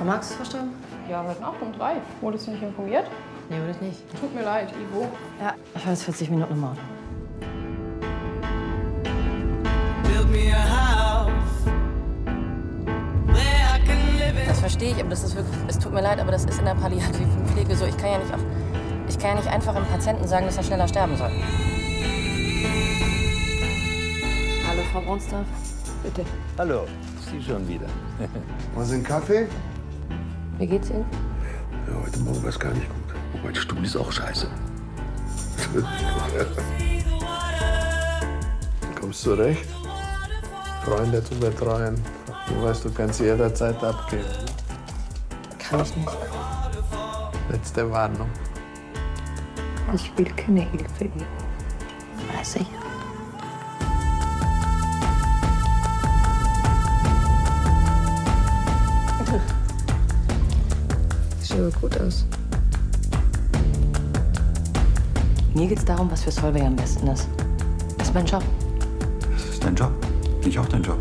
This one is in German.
Frau Marx ist verstorben? Ja, heute Nacht um 3. Wurdest du nicht informiert? Nee, wurde ich nicht. Tut mir leid, Ivo. Ja, ich war jetzt 40 Minuten im Auto. Das verstehe ich, aber das ist wirklich, es tut mir leid, aber das ist in der palliativen Pflege so. Ich kann ja nicht einfach einem Patienten sagen, dass er schneller sterben soll. Hallo, Frau Bronstorff. Bitte. Hallo, Sie schon wieder. Was in Kaffee? Wie geht's Ihnen? Ja, heute Morgen war es gar nicht gut. Oh, mein Stuhl ist auch scheiße. Du kommst zurecht. Freunde zu betreuen. Du weißt, du kannst sie jederzeit abgeben. Kann ich nicht. Letzte Warnung. Ich will keine Hilfe. Weiß ich. Sieht aber gut aus. Mir geht's darum, was für Solveig am besten ist. Das ist mein Job. Das ist dein Job. Nicht auch dein Job.